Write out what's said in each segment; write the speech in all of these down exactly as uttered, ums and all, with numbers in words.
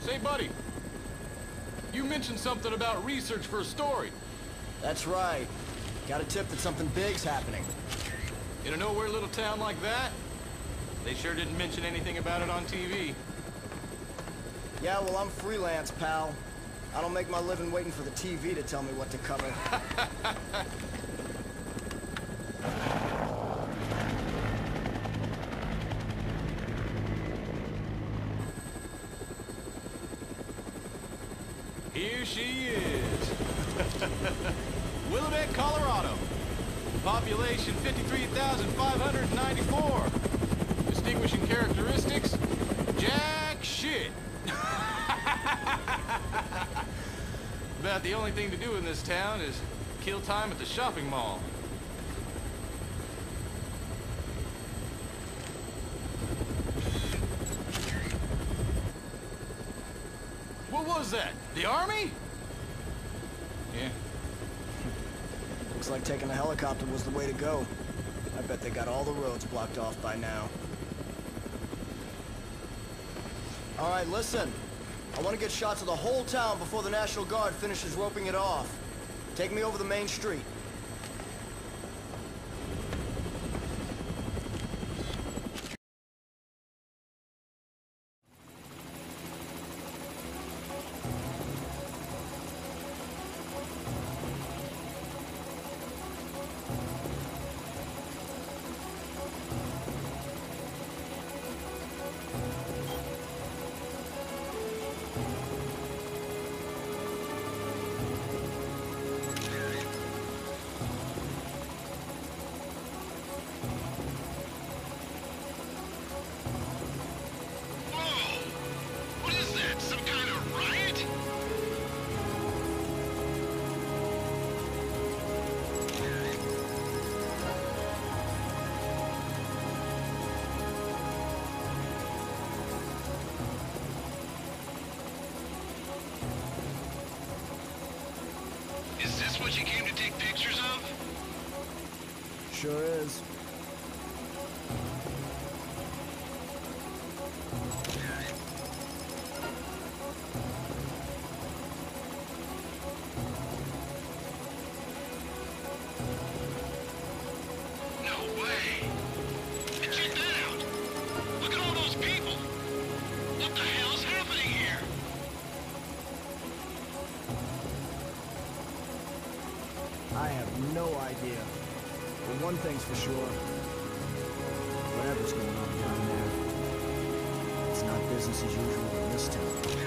Say, buddy, you mentioned something about research for a story. That's right. Got a tip that something big's happening. In a nowhere little town like that? They sure didn't mention anything about it on T V. Yeah, well, I'm freelance, pal. I don't make my living waiting for the T V to tell me what to cover. Here she is. Willamette, Colorado. Population fifty-three thousand five hundred ninety-four. Distinguishing characteristics? Jack shit. About the only thing to do in this town is kill time at the shopping mall. What was that? The army? Yeah. Looks like taking a helicopter was the way to go. I bet they got all the roads blocked off by now. All right, listen. I want to get shots of the whole town before the National Guard finishes roping it off. Take me over the main street. Is this what you came to take pictures of? Sure is. No way! And check that out! Look at all those people! What the hell's happening here? I have no idea. But one thing's for sure. Whatever's going on down there, it's not business as usual in this town.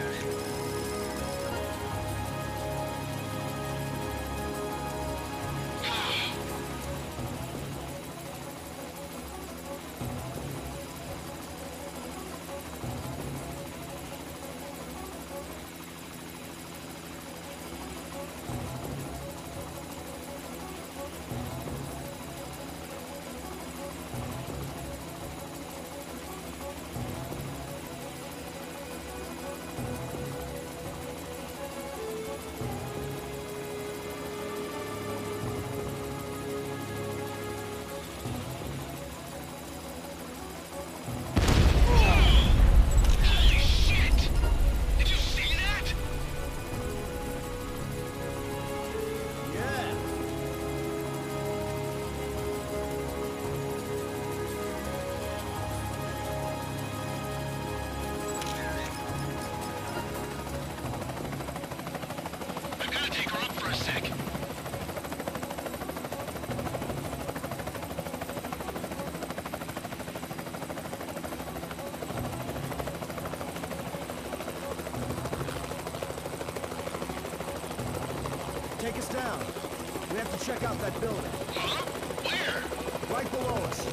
Take us down. We have to check out that building. Huh? Where? Right below us.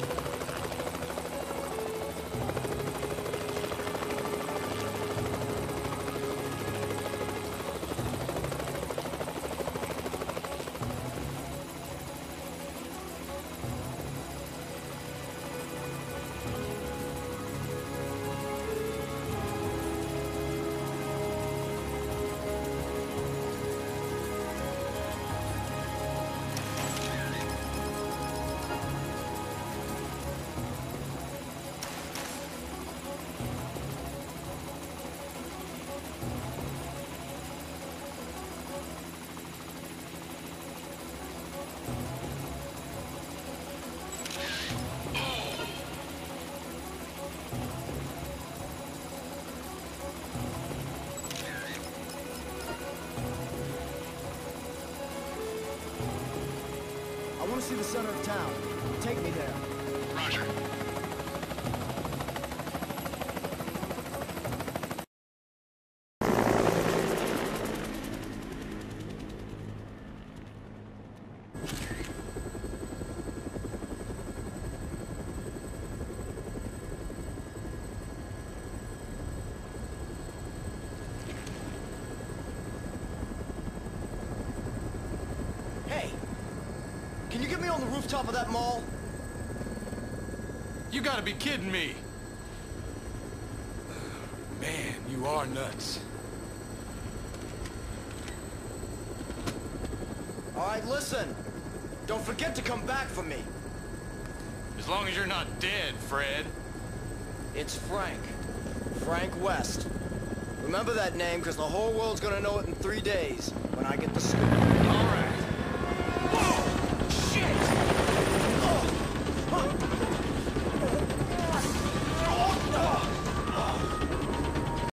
see the center of town. Take me there. Roger. Hey! Can you get me on the rooftop of that mall? You gotta be kidding me. Man, you are nuts. Alright, listen. Don't forget to come back for me. As long as you're not dead, Fred. It's Frank. Frank West. Remember that name, because the whole world's gonna know it in three days when I get the scoop. All right.